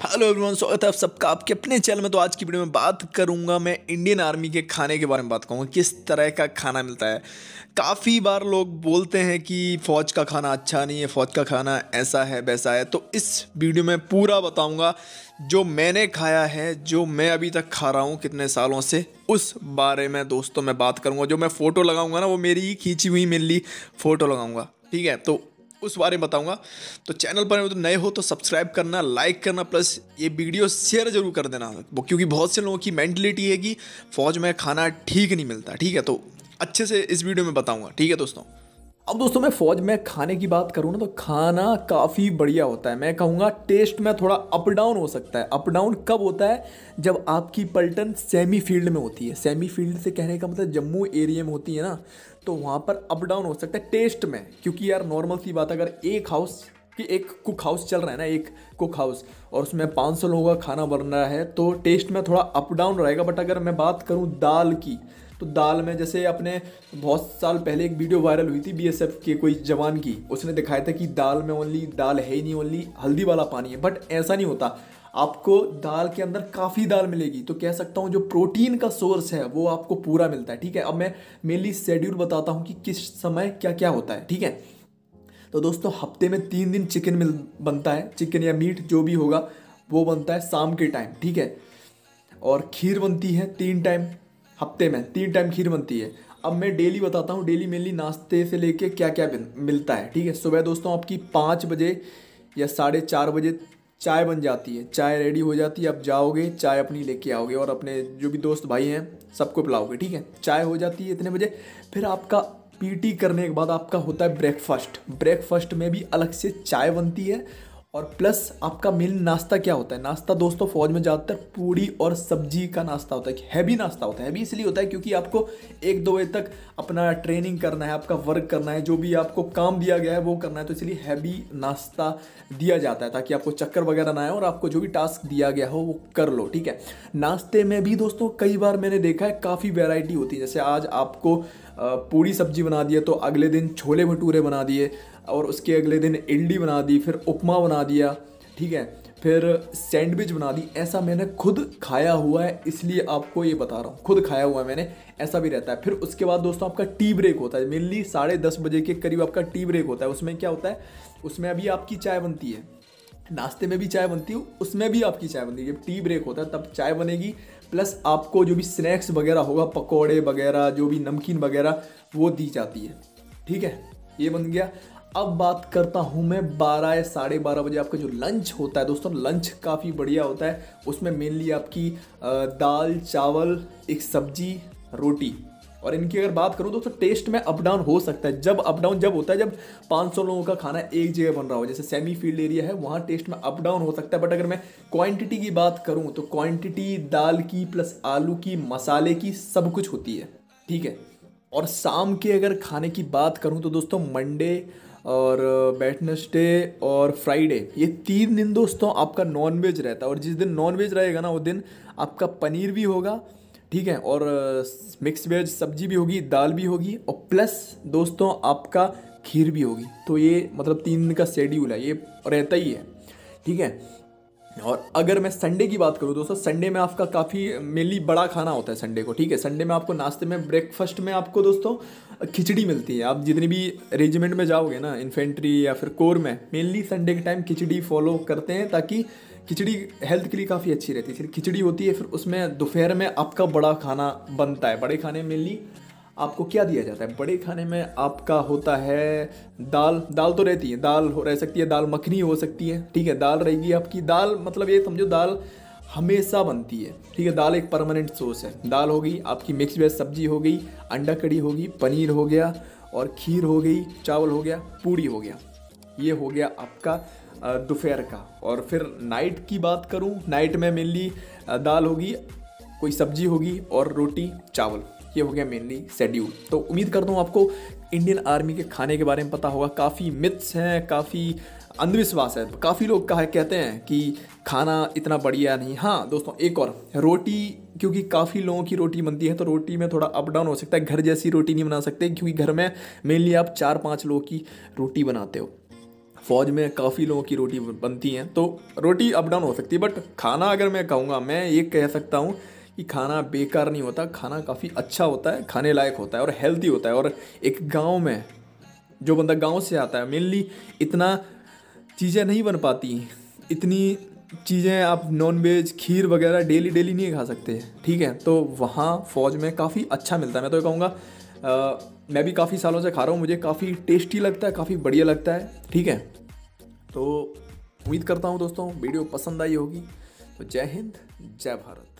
Hello everyone, स्वागत है आप सबका आपके अपने चैनल में। तो आज की वीडियो में बात करूंगा मैं इंडियन आर्मी के खाने के बारे में बात करूंगा, किस तरह का खाना मिलता है। काफ़ी बार लोग बोलते हैं कि फ़ौज का खाना अच्छा नहीं है, फ़ौज का खाना ऐसा है वैसा है। तो इस वीडियो में पूरा बताऊंगा जो मैंने खाया है, जो मैं अभी तक खा रहा हूँ कितने सालों से, उस बारे में दोस्तों मैं बात करूँगा। जो मैं फ़ोटो लगाऊंगा ना, वो मेरी ही खींची हुई मेनली फ़ोटो लगाऊंगा, ठीक है। तो उस बारे में बताऊंगा। तो चैनल पर तो नए हो तो सब्सक्राइब करना, लाइक करना, प्लस ये वीडियो शेयर जरूर कर देना, क्योंकि बहुत से लोगों की मेंटलिटी है कि फौज में खाना ठीक नहीं मिलता, ठीक है। तो अच्छे से इस वीडियो में बताऊंगा, ठीक है दोस्तों। अब दोस्तों मैं फौज में खाने की बात करूँ ना, तो खाना काफ़ी बढ़िया होता है। मैं कहूँगा टेस्ट में थोड़ा अप डाउन हो सकता है। अप डाउन कब होता है? जब आपकी पलटन सेमी फील्ड में होती है। सेमी फील्ड से कहने का मतलब जम्मू एरिया में होती है ना, तो वहाँ पर अप डाउन हो सकता है टेस्ट में। क्योंकि यार नॉर्मल सी बात, अगर एक हाउस कि एक कुक हाउस चल रहा है ना, एक कुक हाउस, और उसमें 500 लोगों का खाना बन रहा है, तो टेस्ट में थोड़ा अप डाउन रहेगा। बट अगर मैं बात करूँ दाल की, तो दाल में जैसे अपने बहुत साल पहले एक वीडियो वायरल हुई थी बीएसएफ के कोई जवान की, उसने दिखाया था कि दाल में ओनली दाल है ही नहीं, ओनली हल्दी वाला पानी है। बट ऐसा नहीं होता, आपको दाल के अंदर काफ़ी दाल मिलेगी। तो कह सकता हूँ जो प्रोटीन का सोर्स है वो आपको पूरा मिलता है, ठीक है। अब मैं मेनली शेड्यूल बताता हूँ कि किस समय क्या क्या होता है, ठीक है। तो दोस्तों हफ्ते में 3 दिन चिकन बनता है। चिकन या मीट जो भी होगा वो बनता है शाम के टाइम, ठीक है। और खीर बनती है 3 टाइम, हफ्ते में 3 टाइम खीर बनती है। अब मैं डेली बताता हूँ, डेली मेनली नाश्ते से लेके क्या क्या मिलता है, ठीक है। सुबह दोस्तों आपकी 5 बजे या 4:30 बजे चाय बन जाती है, चाय रेडी हो जाती है। आप जाओगे, चाय अपनी लेके आओगे और अपने जो भी दोस्त भाई हैं सबको पिलाओगे, ठीक है। चाय हो जाती है इतने बजे। फिर आपका पीटी करने के बाद आपका होता है ब्रेकफास्ट। ब्रेकफास्ट में भी अलग से चाय बनती है। और प्लस आपका मेन नाश्ता क्या होता है? नाश्ता दोस्तों फौज में ज़्यादातर पूड़ी और सब्जी का नाश्ता होता है। हैवी नाश्ता होता है। हैवी इसलिए होता है क्योंकि आपको 1-2 बजे तक अपना ट्रेनिंग करना है, आपका वर्क करना है, जो भी आपको काम दिया गया है वो करना है। तो इसलिए हैवी नाश्ता दिया जाता है ताकि आपको चक्कर वगैरह ना आए और आपको जो भी टास्क दिया गया हो वो कर लो, ठीक है। नाश्ते में भी दोस्तों कई बार मैंने देखा है काफ़ी वेराइटी होती है। जैसे आज आपको पूड़ी सब्जी बना दिया, तो अगले दिन छोले भटूरे बना दिए, और उसके अगले दिन इडली बना दी, फिर उपमा बना दिया, ठीक है, फिर सैंडविच बना दी। ऐसा मैंने खुद खाया हुआ है, इसलिए आपको ये बता रहा हूँ, खुद खाया हुआ है मैंने। ऐसा भी रहता है। फिर उसके बाद दोस्तों आपका टी ब्रेक होता है। मेनली 10:30 बजे के करीब आपका टी ब्रेक होता है। उसमें क्या होता है? उसमें अभी आपकी चाय बनती है, नाश्ते में भी चाय बनती है, उसमें भी आपकी चाय बनती है। जब टी ब्रेक होता है तब चाय बनेगी, प्लस आपको जो भी स्नैक्स वगैरह होगा, पकौड़े वगैरह, जो भी नमकीन वगैरह, वो दी जाती है, ठीक है। ये बन गया। अब बात करता हूँ मैं 12 या 12:30 बजे आपका जो लंच होता है दोस्तों, लंच काफ़ी बढ़िया होता है। उसमें मेनली आपकी दाल, चावल, एक सब्जी, रोटी। और इनकी अगर बात करूँ दोस्तों, टेस्ट में अप डाउन हो सकता है। जब अप डाउन जब होता है, जब 500 लोगों का खाना एक जगह बन रहा हो, जैसे सेमी फील्ड एरिया है, वहाँ टेस्ट में अप डाउन हो सकता है। बट अगर मैं क्वांटिटी की बात करूँ, तो क्वांटिटी दाल की प्लस आलू की, मसाले की, सब कुछ होती है, ठीक है। और शाम के अगर खाने की बात करूँ तो दोस्तों मंडे और वेडनेसडे और फ्राइडे, ये 3 दिन दोस्तों आपका नॉनवेज रहता है। और जिस दिन नॉनवेज रहेगा ना, वो दिन आपका पनीर भी होगा, ठीक है, और मिक्स वेज सब्जी भी होगी, दाल भी होगी, और प्लस दोस्तों आपका खीर भी होगी। तो ये मतलब 3 दिन का शेड्यूल है, ये रहता ही है, ठीक है। और अगर मैं संडे की बात करूँ दोस्तों, संडे में आपका काफ़ी मेनली बड़ा खाना होता है संडे को, ठीक है। संडे में आपको नाश्ते में, ब्रेकफास्ट में आपको दोस्तों खिचड़ी मिलती है। आप जितनी भी रेजिमेंट में जाओगे ना, इन्फेंट्री या फिर कोर में, मेनली संडे के टाइम खिचड़ी फॉलो करते हैं, ताकि खिचड़ी हेल्थ के लिए काफ़ी अच्छी रहती है। फिर खिचड़ी होती है, फिर उसमें दोपहर में आपका बड़ा खाना बनता है। बड़े खाने में मेनली आपको क्या दिया जाता है? बड़े खाने में आपका होता है दाल। दाल तो रहती है, दाल रह सकती है, दाल मखनी हो सकती है, ठीक है। दाल रहेगी आपकी। दाल मतलब ये समझो, दाल हमेशा बनती है, ठीक है। दाल एक परमानेंट सोर्स है। दाल हो गई आपकी, मिक्स वेज सब्जी हो गई, अंडा कड़ी होगी, पनीर हो गया, और खीर हो गई, चावल हो गया, पूड़ी हो गया। ये हो गया आपका दोपहर का। और फिर नाइट की बात करूँ, नाइट में मेनली दाल होगी, कोई सब्जी होगी, और रोटी चावल। ये हो गया मेनली शेड्यूल। तो उम्मीद करता हूँ आपको इंडियन आर्मी के खाने के बारे में पता होगा। काफ़ी मिथ्स हैं, काफ़ी अंधविश्वास है। काफ़ी लोग कहते हैं कि खाना इतना बढ़िया नहीं। हाँ दोस्तों, एक और रोटी, क्योंकि काफ़ी लोगों की रोटी बनती है, तो रोटी में थोड़ा अप डाउन हो सकता है। घर जैसी रोटी नहीं बना सकते, क्योंकि घर में मेनली आप 4-5 लोगों की रोटी बनाते हो। फ़ौज में काफ़ी लोगों की रोटी बनती हैं, तो रोटी अप डाउन हो सकती है, बट खाना अगर मैं कहूँगा, मैं ये कह सकता हूँ कि खाना बेकार नहीं होता, खाना काफ़ी अच्छा होता है, खाने लायक होता है और हेल्दी होता है। और एक गांव में जो बंदा गांव से आता है, मेनली इतना चीज़ें नहीं बन पाती, इतनी चीज़ें आप नॉन वेज खीर वगैरह डेली डेली नहीं खा सकते, ठीक है। तो वहाँ फ़ौज में काफ़ी अच्छा मिलता है। मैं तो ये कहूँगा, मैं भी काफ़ी सालों से खा रहा हूँ, मुझे काफ़ी टेस्टी लगता है, काफ़ी बढ़िया लगता है, ठीक है। तो उम्मीद करता हूँ दोस्तों वीडियो पसंद आई होगी। तो जय हिंद, जय भारत।